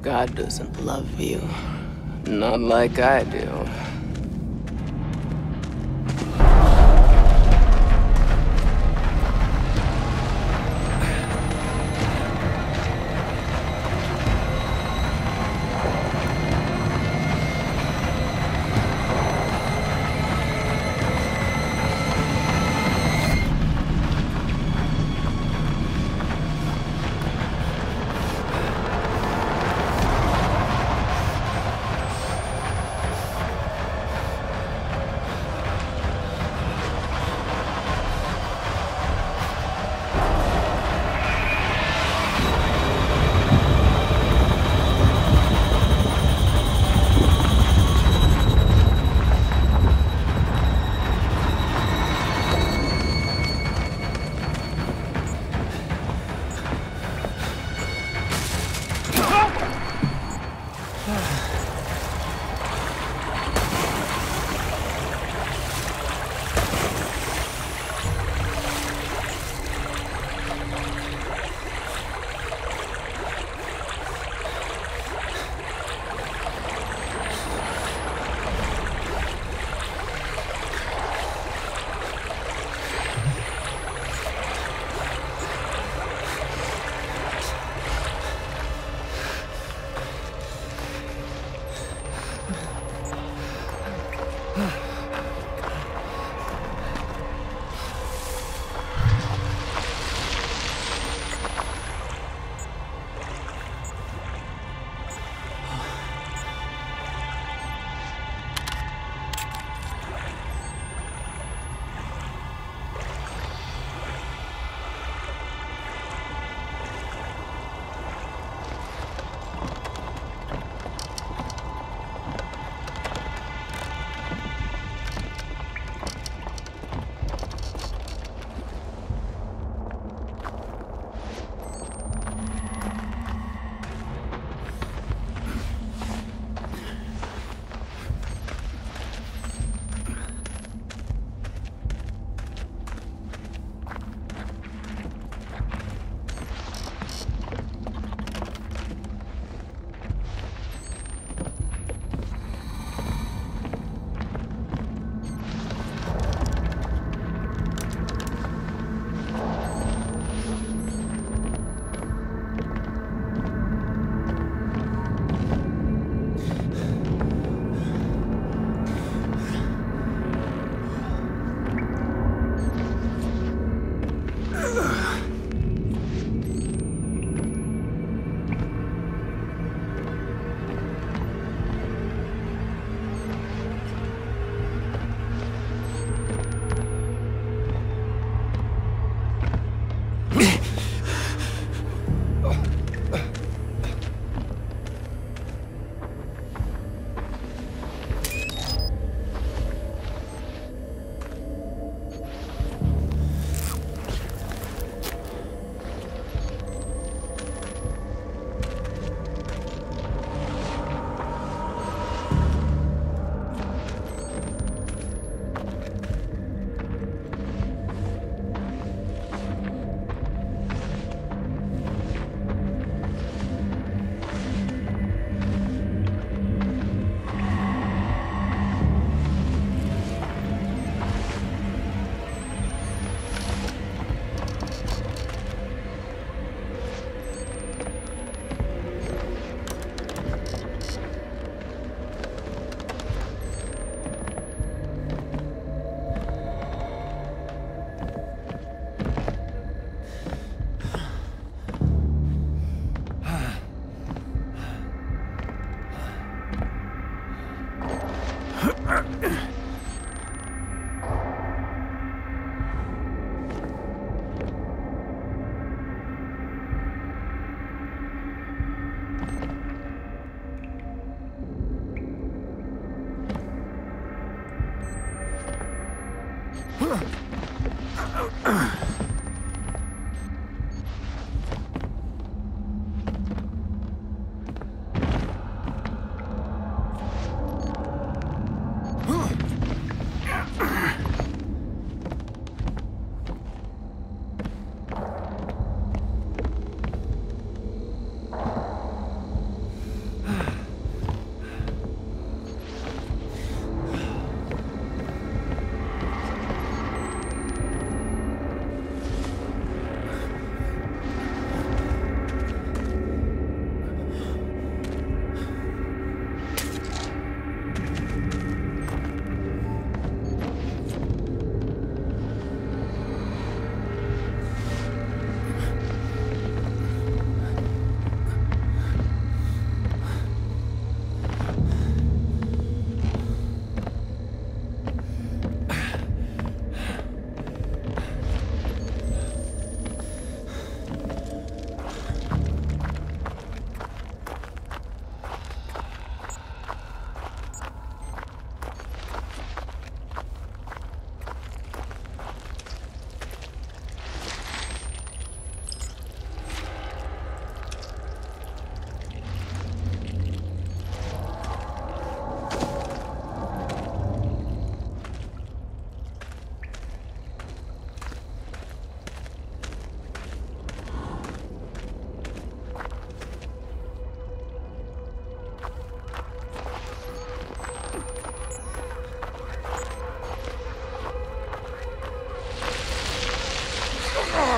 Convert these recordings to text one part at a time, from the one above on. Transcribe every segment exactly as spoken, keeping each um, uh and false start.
God doesn't love you. Not like I do.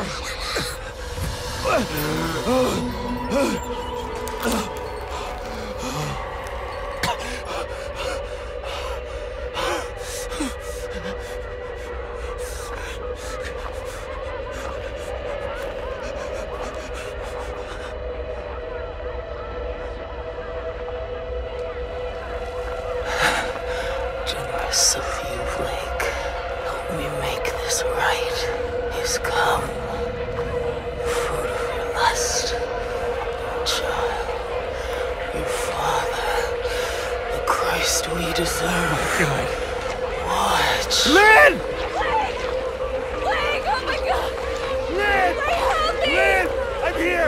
Generous of you, Blake. Help me make this right. He's come. Fruit of your lust. Your child. Your father. The Christ we deserve. God. Watch. Lynn! Blake! Oh my god! Lynn! Blake, help me! Lynn! I'm here!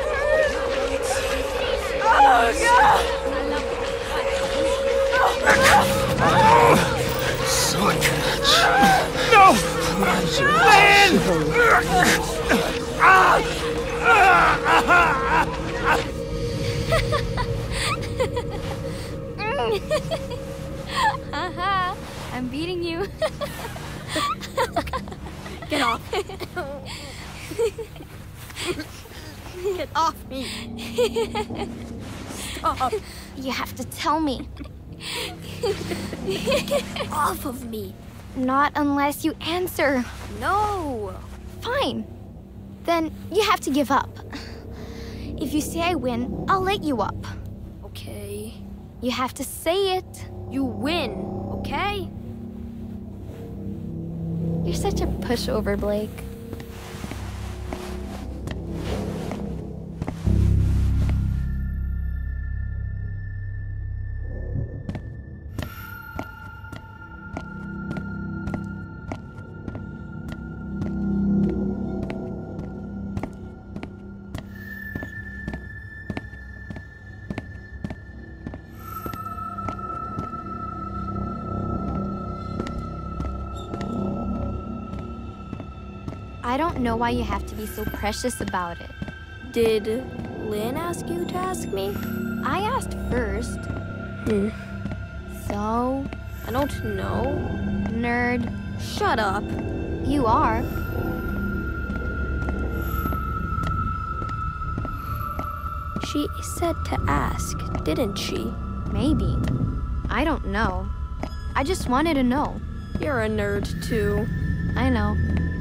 Oh god! Sword catch. No! Lynn! Haha, I'm beating you. Get off. Get off me. Stop. You have to tell me. Off of me. Not unless you answer. No. Fine. Then you have to give up. If you say I win, I'll let you up. Okay. You have to say it. You win, okay? You're such a pushover, Blake. I don't know why you have to be so precious about it. Did Lynn ask you to ask me? I asked first. Hmm. So? I don't know. Nerd. Shut up. You are. She said to ask, didn't she? Maybe. I don't know. I just wanted to know. You're a nerd, too. I know.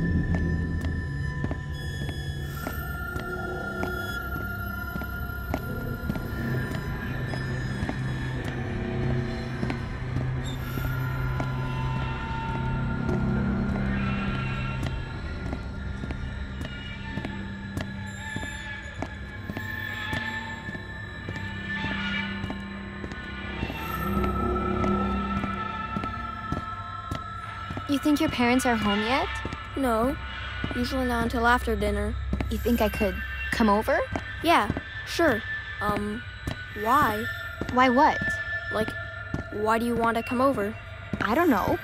You think your parents are home yet? No. Usually not until after dinner. You think I could come over? Yeah, sure. Um, why? Why what? Like, why do you want to come over? I don't know.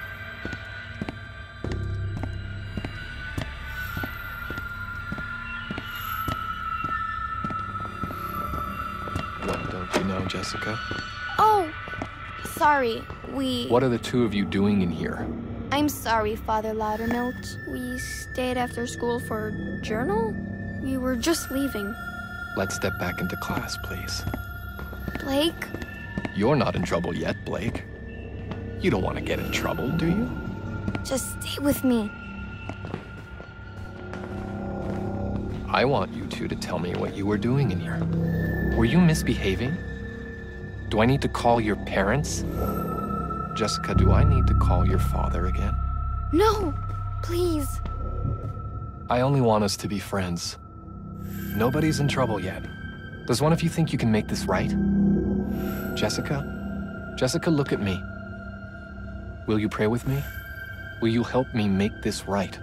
What don't you know, Jessica? Oh, sorry. We... What are the two of you doing in here? I'm sorry, Father Loudermilk. We stayed after school for journal? We were just leaving. Let's step back into class, please. Blake? You're not in trouble yet, Blake. You don't want to get in trouble, do you? Just stay with me. I want you two to tell me what you were doing in here. Were you misbehaving? Do I need to call your parents? Jessica, do I need to call your father again? No, please. I only want us to be friends. Nobody's in trouble yet. Does one of you think you can make this right? Jessica? Jessica, look at me. Will you pray with me? Will you help me make this right?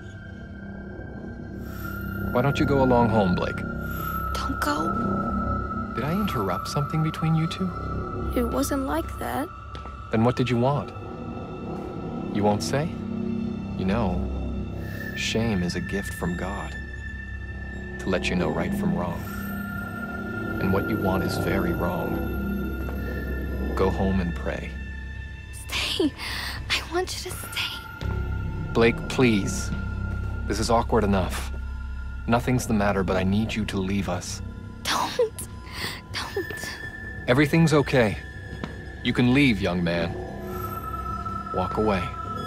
Why don't you go along home, Blake? Don't go. Did I interrupt something between you two? It wasn't like that. Then what did you want? You won't say? You know, shame is a gift from God to let you know right from wrong. And what you want is very wrong. Go home and pray. Stay. I want you to stay. Blake, please. This is awkward enough. Nothing's the matter, but I need you to leave us. Don't. Don't. Everything's okay. You can leave, young man. Walk away.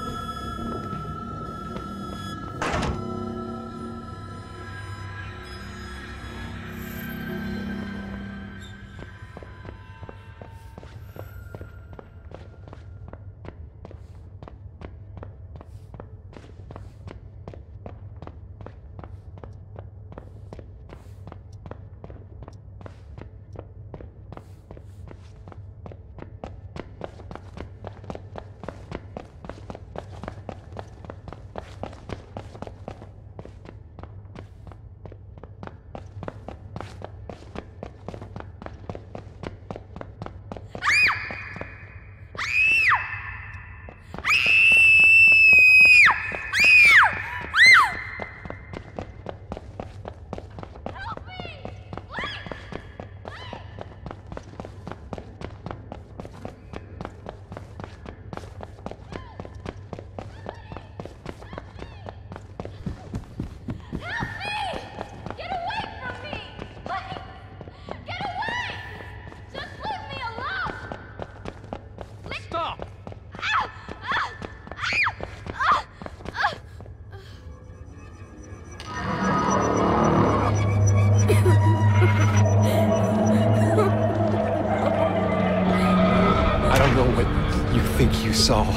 Saw.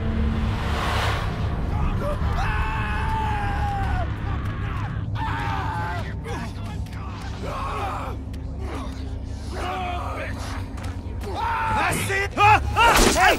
That's it! Ah! Ah! Hey!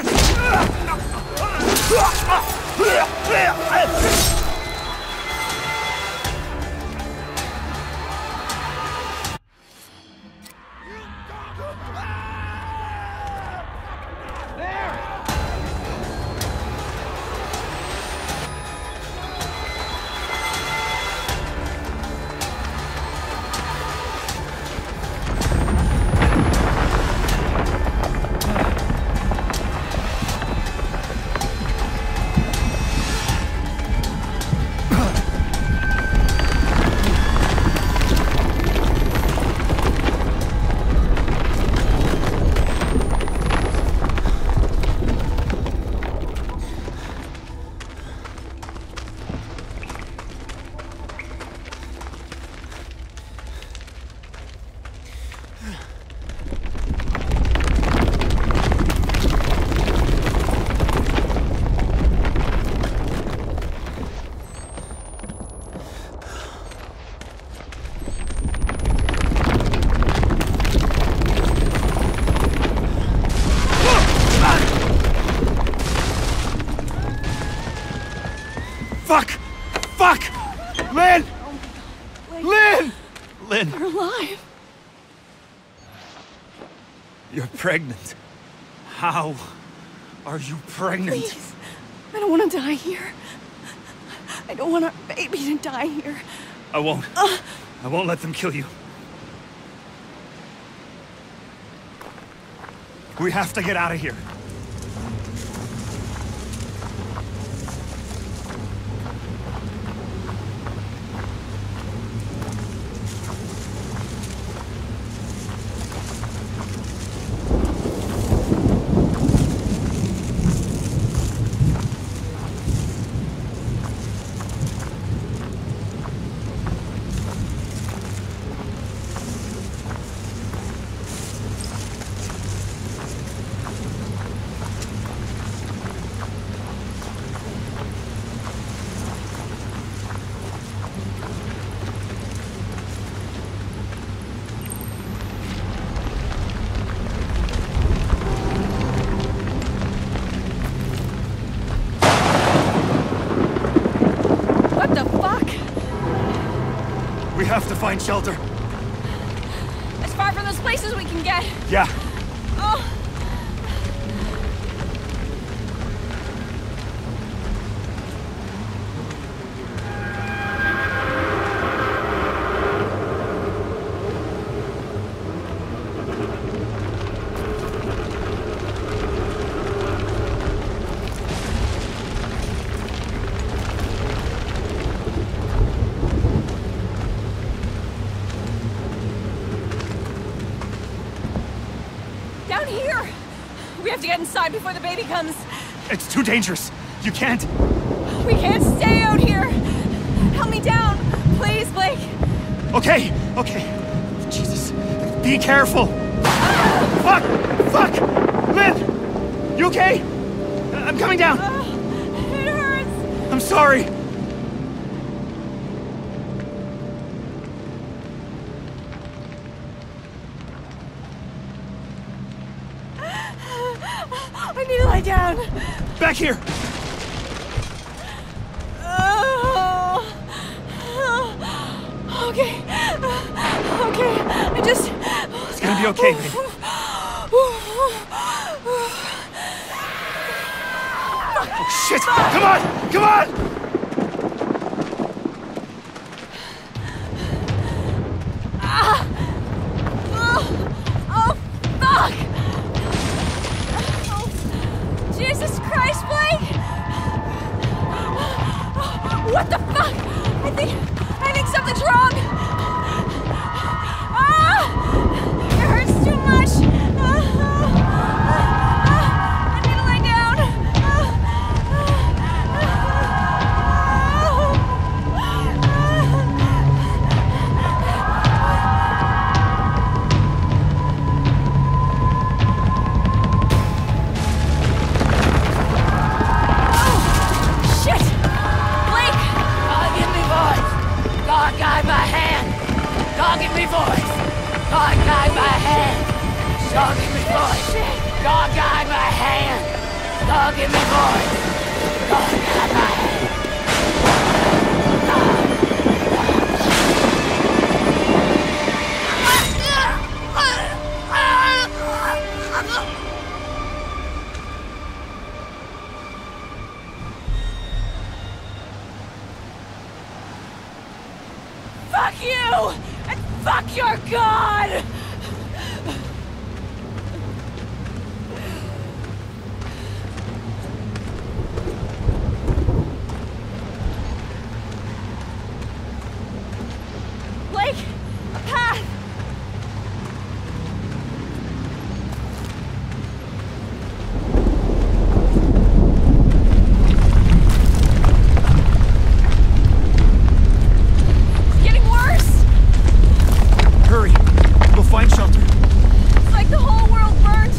Fuck! Fuck! Lynn! Lynn! Lynn! We're alive. You're pregnant. How are you pregnant? Please. I don't want to die here. I don't want our baby to die here. I won't. Uh. I won't let them kill you. We have to get out of here. We have to find shelter. As far from those places we can get. Yeah. Oh. We have to get inside before the baby comes. It's too dangerous. You can't. We can't stay out here. Help me down, please, Blake. Okay, okay. Jesus, be careful. Fuck! Fuck! Lynn! You okay? I'm coming down. Uh, it hurts. I'm sorry. I need to lie down. Back here. Oh. Okay. Okay. I just... It's gonna be okay, baby. Oh, shit! Come on! Come on! Ah. Oh. Oh, fuck! Oh, Jesus Christ, Blake! What the fuck? I think... I think something's wrong! Ah! It hurts too much! Ah, ah, ah, I need to lie down! Ah, oh, shit! Blake! God, give me voice! God, guide my hand! God, give me voice! God, guide my hand! God, give me voice! God, guide my hand! God, give me voice! God, guide my hand! Fuck you! And fuck your god! Blake, a path! It's getting worse! Hurry. We'll find shelter. It's like the whole world burnt!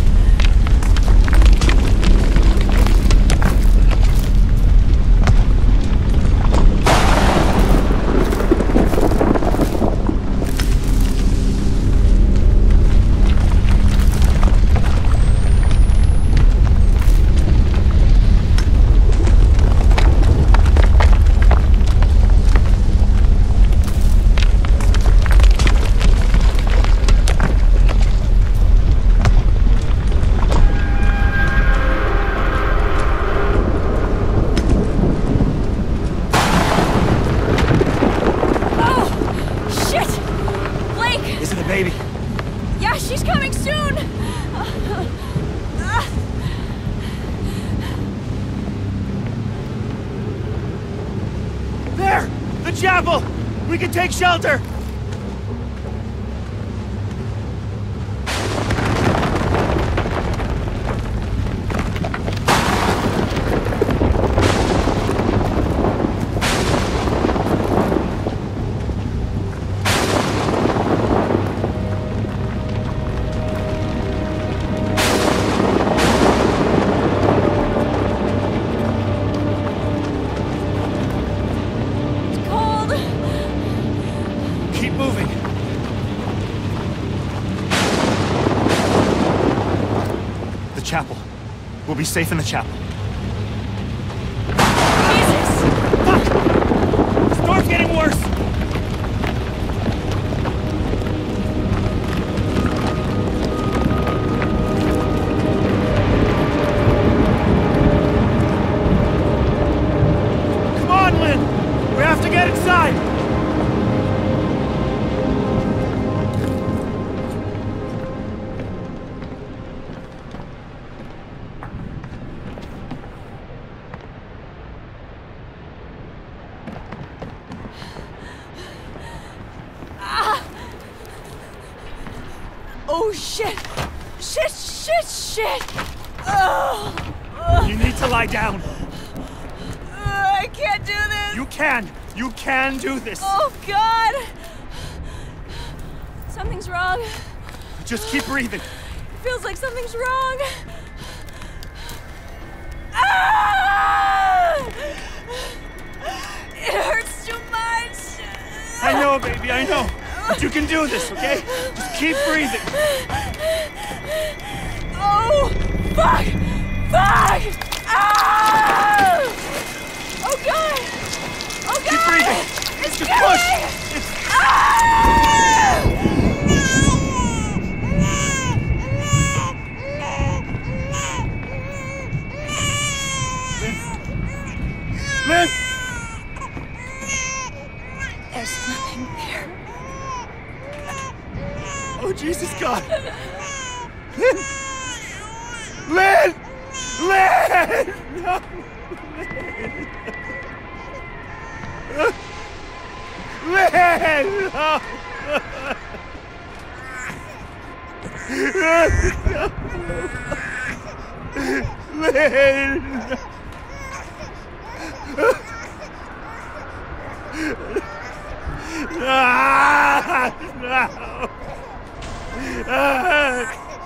Oh, shit! Blake! Is it a baby? Yeah, she's coming soon! Uh, uh, There! The chapel! We can take shelter! it's cold! Keep moving. The chapel. We'll be safe in the chapel. Jesus! Fuck! The storm's getting worse! Come on, Lynn! We have to get inside! Oh shit! Shit, shit, shit! You need to lie down. I can't do this. You can. You can do this. Oh, God. Something's wrong. Just keep breathing. It feels like something's wrong. Ah! It hurts too much. I know, baby, I know. But you can do this, okay? Just keep breathing. Oh, fuck! Fuck! Ah! Oh, God! Oh, God! Keep breathing. It's Just killing push. me! It's... Ah! Lynn! There's nothing there. Oh, Jesus, God. Lynn! Lynn! Lynn! No! Lynn! No! Lynn! Ah, no! Ah.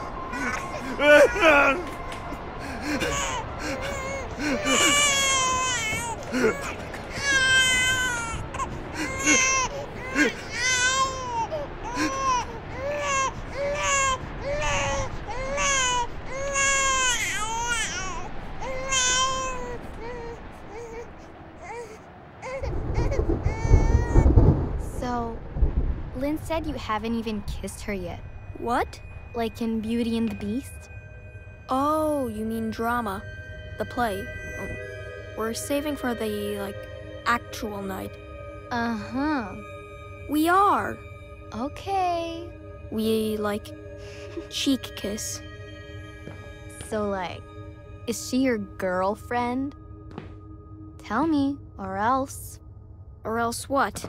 So, Lynn said you haven't even kissed her yet. What? Like in Beauty and the Beast? Oh, you mean drama. The play. We're saving for the, like, actual night. Uh-huh. We are. Okay. We, like, cheek kiss. So, like, is she your girlfriend? Tell me, or else. Or else what?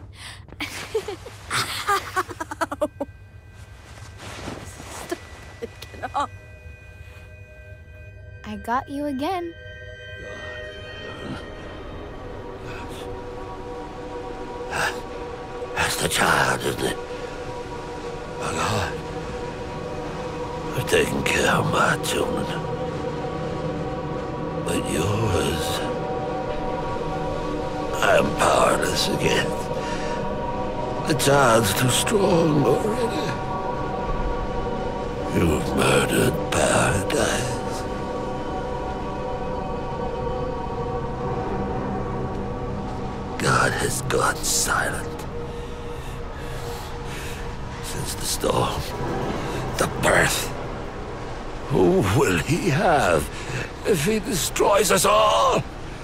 Stop it, get off. I got you again. That's the child, isn't it? My God. I've taken care of my children. But yours, I am powerless against. The child's too strong already. You've murdered paradise. God has gone silent. Since the storm, the birth. Who will he have if he destroys us all?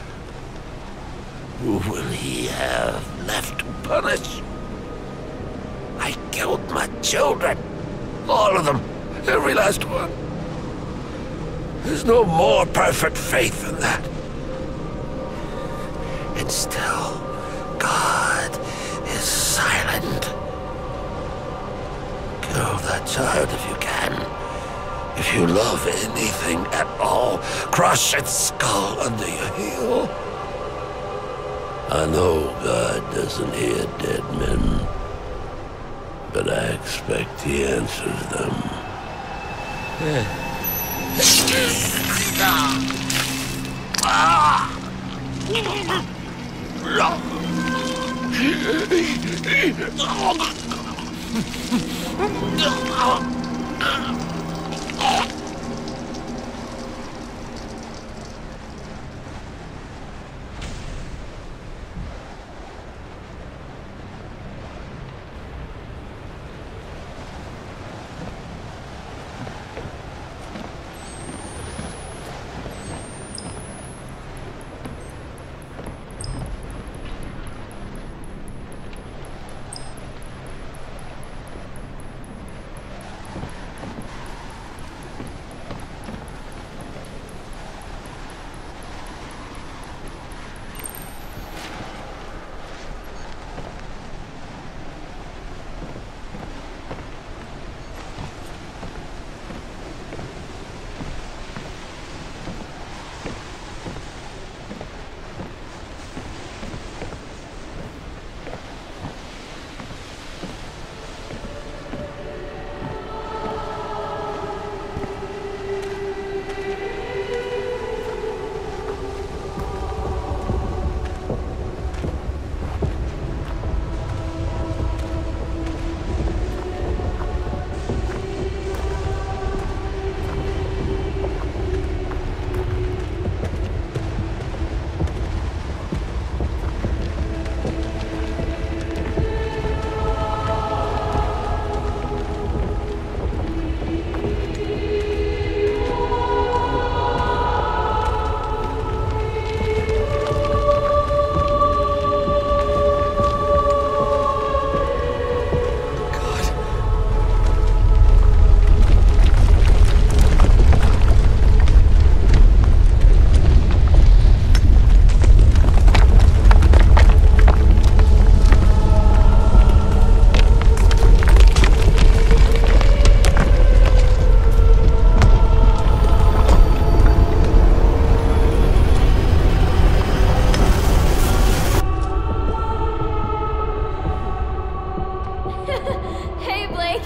Who will he have left to punish? I killed my children. All of them. Every last one. There's no more perfect faith than that. And still, God is silent. Kill that child if you can. If you love anything at all, crush its skull under your heel. I know God doesn't hear dead men, but I expect he answers them.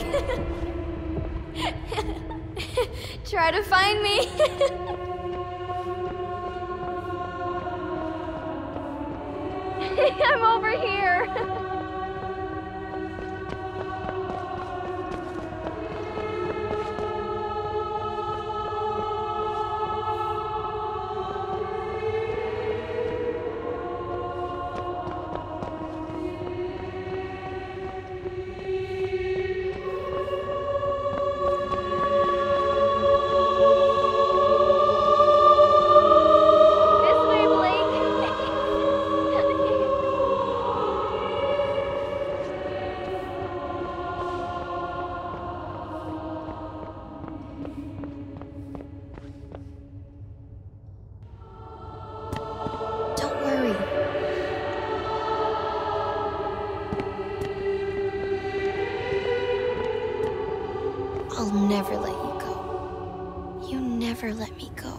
Try to find me. I'm over here. I'll never let you go. You never let me go.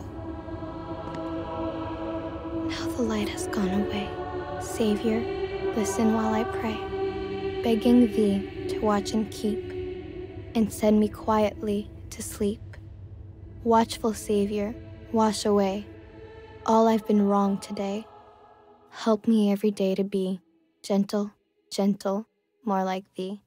Now the light has gone away. Savior, listen while I pray, begging thee to watch and keep, and send me quietly to sleep. Watchful Savior, wash away all I've been wrong today. Help me every day to be gentle, gentle, more like thee.